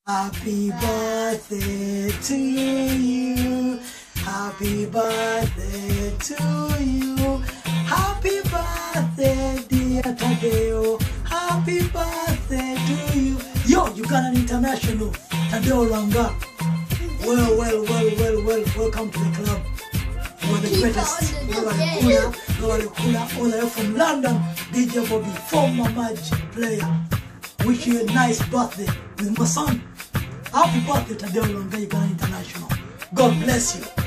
Happy birthday to you. Happy birthday to you. Happy birthday, dear Tadeo. Happy birthday to you. Yo, Ugandan International, Tadeo Lwanga. Well, welcome to the club. You are the greatest. You are the cooler. All the way from London, DJ Bobby, former Majji player. Wish you a nice birthday with my son. Happy birthday, Tadeo Lwanga, Uganda International. God bless you.